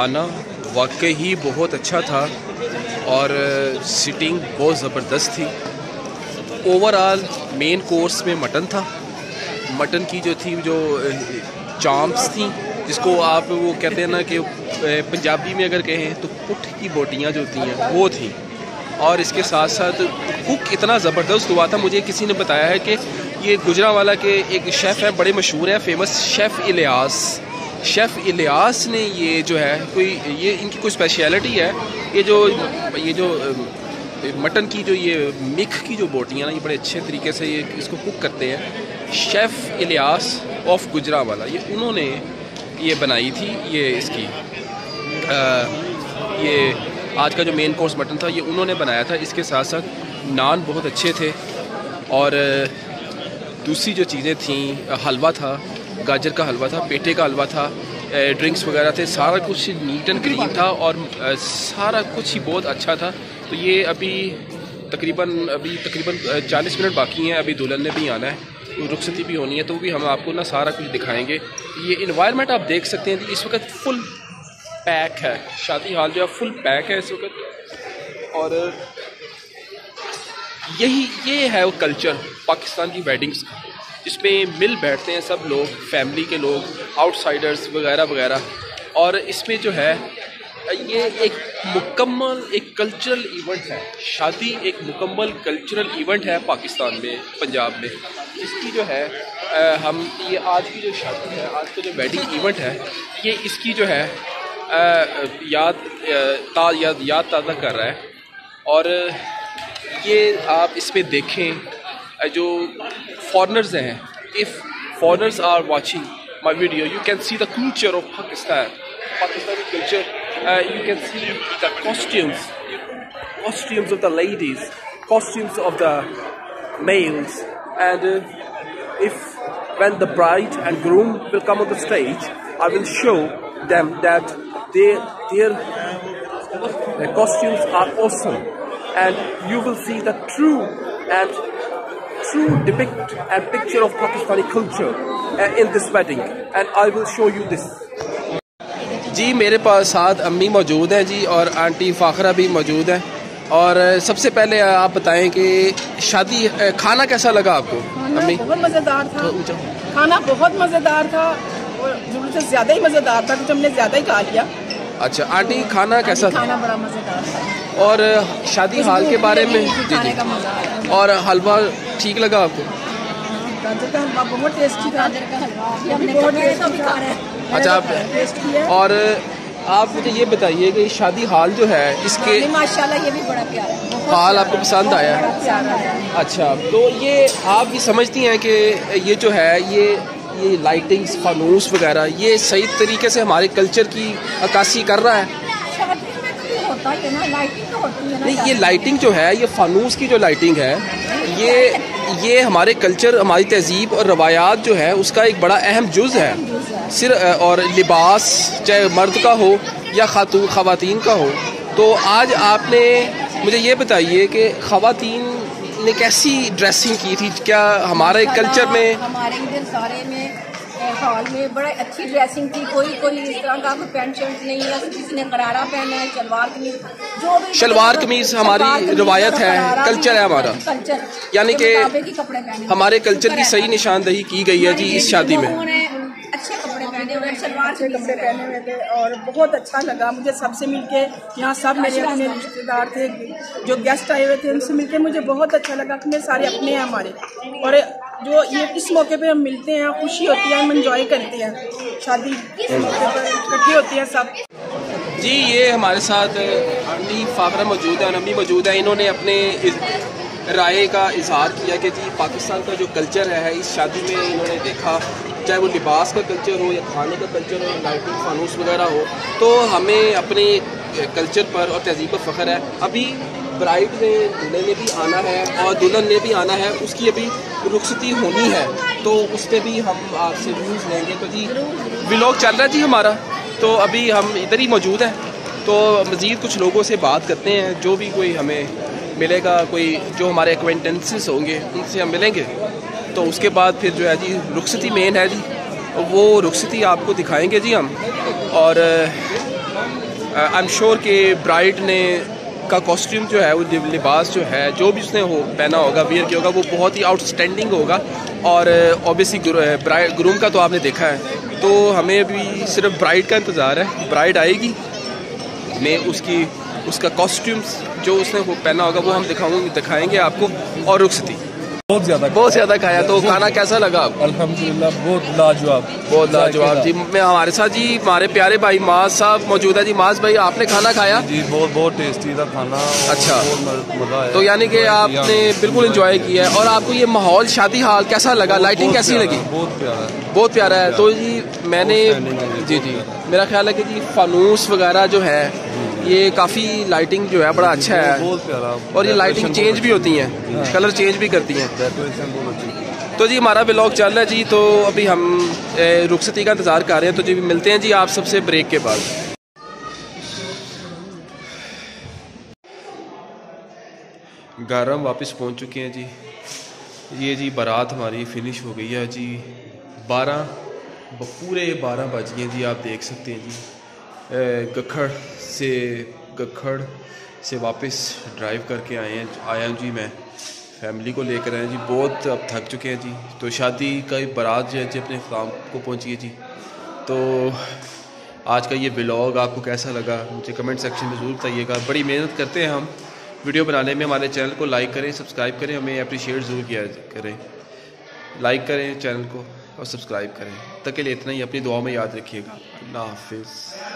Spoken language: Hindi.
खाना वाकई ही बहुत अच्छा था और सिटिंग बहुत ज़बरदस्त थी। ओवरऑल मेन कोर्स में मटन था। मटन की जो थी, जो चाम्प्स थी, जिसको आप वो कहते हैं ना कि पंजाबी में अगर कहें तो पुठ की बोटियाँ जो होती हैं वो थी। और इसके साथ साथ कुक इतना ज़बरदस्त हुआ था। मुझे किसी ने बताया है कि ये गुजरांवाला के एक शेफ़ हैं, बड़े मशहूर हैं, फेमस शेफ़ इलियास ने ये जो है कोई ये इनकी कोई स्पेशलिटी है। ये जो मटन की जो ये मिख की जो बोटियाँ ना, ये बड़े अच्छे तरीके से ये इसको कुक करते हैं। शेफ़ इलियास ऑफ गुजरांवाला, ये उन्होंने ये बनाई थी। ये इसकी ये आज का जो मेन कोर्स मटन था ये उन्होंने बनाया था। इसके साथ साथ नान बहुत अच्छे थे और दूसरी जो चीज़ें थी, हलवा था, गाजर का हलवा था, पेठे का हलवा था, ड्रिंक्स वगैरह थे, सारा कुछ नीट एंड क्लीन था और सारा कुछ ही बहुत अच्छा था। तो ये अभी तकरीबन 40 मिनट बाकी हैं। अभी दुल्हन ने भी आना है, तो रुखसती भी होनी है, तो भी हम आपको ना सारा कुछ दिखाएंगे। ये इन्वायरमेंट आप देख सकते हैं कि इस वक्त फुल पैक है, शादी हाल जो है फुल पैक है इस वक्त। और ये है वो कल्चर पाकिस्तान की वेडिंग्स का, जिसमें मिल बैठते हैं सब लोग, फैमिली के लोग, आउटसाइडर्स वगैरह वगैरह। और इसमें जो है ये एक मुकम्मल एक कल्चरल इवेंट है। शादी एक मुकम्मल कल्चरल इवेंट है पाकिस्तान में, पंजाब में। इसकी जो है हम ये आज की जो शादी है, आज का जो वेडिंग इवेंट है, ये इसकी जो है याद ताज़ा कर रहा है। और ये आप इसमें देखें जो फॉरेनर्स हैं, if foreigners are watching my video, you can see the culture of Pakistani culture. You can see the costumes of the ladies, costumes of the males, and when the bride and groom will come on the stage, I will show them that their costumes are awesome, and you will see the true depict and picture of Pakistani culture in this wedding, and I will show you this. जी मेरे पास साथ अम्मी मौजूद हैं जी, और आंटी फ़ाखरा भी मौजूद हैं। और सबसे पहले आप बताएं कि शादी खाना कैसा लगा आपको? अम्मी बहुत मज़ेदार था, खाना बहुत मज़ेदार था और ज़रूरत से ज़्यादा ही मज़ेदार था, कुछ हमने ज़्यादा ही खा लिया। अच्छा आंटी, खाना कैसा था? खाना बड़ा मज़ेदार था। और शादी हाल के बारे में खाने का मज़ा, और हलवा ठीक लगा आपको? गाजर का हलवा बहुत टेस्टी था। अच्छा और आप मुझे ये बताइए कि शादी हाल जो है इसके माशाल्लाह ये भी बड़ा प्यारा है, हाल आपको पसंद आया? अच्छा, तो ये आप भी समझती हैं कि ये जो है ये लाइटिंग्स, फानूस वगैरह, ये सही तरीके से हमारे कल्चर की अक्कासी कर रहा है? नहीं, ये लाइटिंग जो है, ये फानूस की जो लाइटिंग है, ये हमारे कल्चर, हमारी तहजीब और रवायात जो है उसका एक बड़ा अहम जुज़ है। और लिबास चाहे मर्द का हो या ख़वातीन का हो। तो आज आपने मुझे ये बताइए कि ख़वातीन ने कैसी ड्रेसिंग की थी? क्या हमारे कल्चर में, हमारे इधर सारे में हॉल में बड़ा अच्छी ड्रेसिंग थी। कोई इस तरह का कोई पैंट शर्ट नहीं है, किसी ने गरारा पहना है, शलवार कमीज, जो भी शलवार कमीज हमारी रिवायत है, कल्चर है हमारा, यानी कि हमारे कल्चर की सही निशानदही की गई है जी इस शादी में। अच्छे कपड़े पहने हुए, शलवार से कपड़े पहने हुए थे और बहुत अच्छा लगा मुझे सबसे मिलके। यहाँ सब मेरे अपने रिश्तेदार थे, जो गेस्ट आए हुए थे, उनसे मिलके मुझे बहुत अच्छा लगा कि मेरे सारे अपने हैं हमारे। और जो ये इस मौके पे हम मिलते हैं, खुशी होती है, हम एंजॉय करते हैं, शादी मौके पर इकट्ठी होती है सब। जी ये हमारे साथ आंटी फ़ाखरा मौजूद है और अम्मी मौजूद है। इन्होंने अपने राय का इजहार किया कि जी पाकिस्तान का जो कल्चर है इस शादी में इन्होंने देखा, चाहे वो लिबास का कल्चर हो या खाने का कल्चर हो, लाइटिंग फानूस वगैरह हो, तो हमें अपने कल्चर पर और तहजीब पर फ़ख्र है। अभी ब्राइड ने, दूल्हे ने भी आना है और दुल्हन ने भी आना है, उसकी अभी रुखसती होनी है, तो उस पर भी हम आपसे व्यूज़ लेंगे। तो जी व्लॉग चल रहा है जी हमारा, तो अभी हम इधर ही मौजूद हैं। तो मज़ीद कुछ लोगों से बात करते हैं, जो भी कोई हमें मिलेगा, कोई जो हमारे एक्वेंटेंसेस होंगे उनसे हम मिलेंगे। तो उसके बाद फिर जो है जी रुखसती मेन है जी, वो रुखसती आपको दिखाएंगे जी हम। और आई एम श्योर कि ब्राइड ने का कॉस्ट्यूम जो है, वो लिबास जो है, जो भी उसने हो पहना होगा, वियर किया होगा, वो बहुत ही आउटस्टैंडिंग होगा। और ऑब्वियसली ग्रूम का तो आपने देखा है, तो हमें अभी सिर्फ ब्राइड का इंतज़ार है। ब्राइड आएगी, मैं उसका कॉस्ट्यूम्स जो उसने वो पहना होगा वो हम दिखाएंगे आपको। और रुखसती बहुत ज़्यादा खाया, तो खाना कैसा लगा आपको? अल्हम्दुलिल्लाह बहुत लाजवाब जी। मैं हमारे साथ जी हमारे प्यारे भाई माज साहब मौजूद है जी। माज भाई, आपने खाना खाया? जी बहुत टेस्टी था खाना। अच्छा, मज़ा आया। तो यानी कि आपने बिल्कुल एंजॉय किया है। और आपको ये माहौल, शादी हाल कैसा लगा? लाइटिंग कैसी लगी? बहुत प्यारा है। तो जी मैंने जी मेरा ख्याल है कि जी फानूस वगैरह जो है, ये काफ़ी लाइटिंग जो है बड़ा अच्छा है, बहुत प्यारा। और ये लाइटिंग चेंज भी होती हैं, कलर चेंज भी करती हैं। तो जी हमारा व्लॉग चल रहा है जी, तो अभी हम रुखसती का इंतज़ार कर रहे हैं। तो जी मिलते हैं जी आप सबसे ब्रेक के बाद। घर हम वापस पहुंच चुके हैं जी। ये जी बारात हमारी फिनिश हो गई है जी। पूरे 12 बज गए जी, आप देख सकते हैं जी। गखड़ से वापस ड्राइव करके आया जी। मैं फैमिली को लेकर आया जी। बहुत अब थक चुके हैं जी। तो शादी का बारात जो है जी अपने ख़ाम को पहुंची है जी। तो आज का ये व्लॉग आपको कैसा लगा मुझे कमेंट सेक्शन में ज़रूर बताइएगा। बड़ी मेहनत करते हैं हम वीडियो बनाने में। हमारे चैनल को लाइक करें, सब्सक्राइब करें, हमें अप्रिशिएट ज़रूर किया करें। लाइक करें चैनल को और सब्सक्राइब करें। तक के लिए इतना ही। अपनी दुआ में याद रखिएगा। अल्लाह हाफिज़।